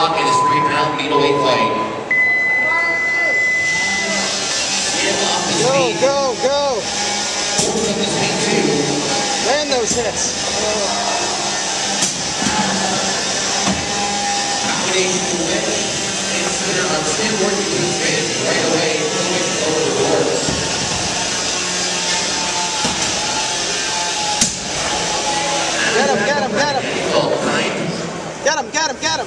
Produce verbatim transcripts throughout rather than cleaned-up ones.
o'clock in his three pound Beetleweight fight. Skim off his Go, feet. go, go! Warpz up his feet too. Land those hits. Combination to win. Consider on Skim working to his advantage right away. Pushing over the Warpz. Get him, get him, get him! Nine. Get him, get him, get him!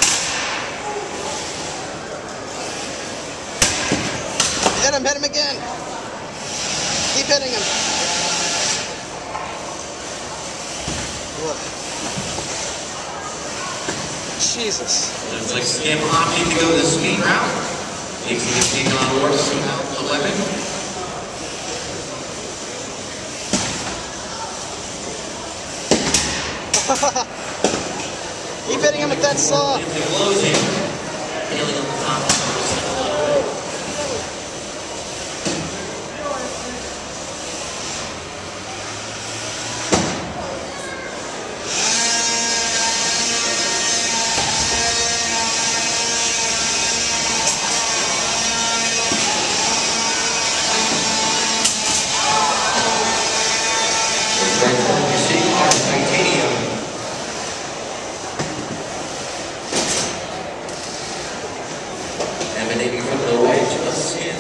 Hit him, hit him again! Keep hitting him! Look. Jesus. Looks like Skim opting to go the speed route. Makes him take on Warpz two pounds eleven. Keep hitting him with that saw. Closing. Feeling on the top. Titanium. Emanating from the wedge of Skim.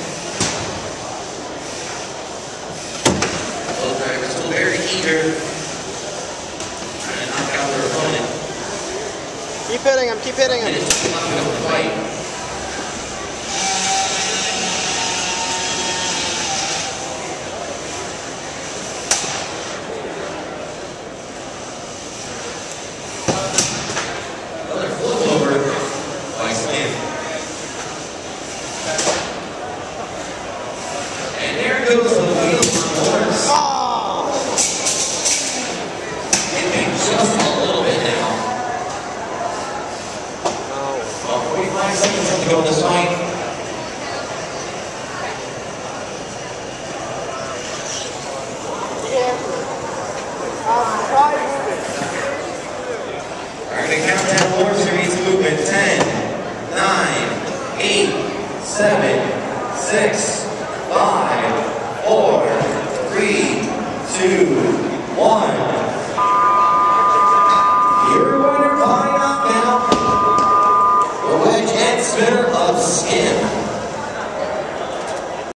Both drivers still very eager. Trying to knock out their opponent. Keep hitting him, keep hitting him. Minutes left of the fight. Another flip over by Skim. And there goes the wheel on Warpz. Oh! Hitting just a little bit now. Oh. Well, forty-five seconds left to go in this fight. Alright, to count down Warpz series movement. ten, nine, eight, seven, six, five, four, three, two, one.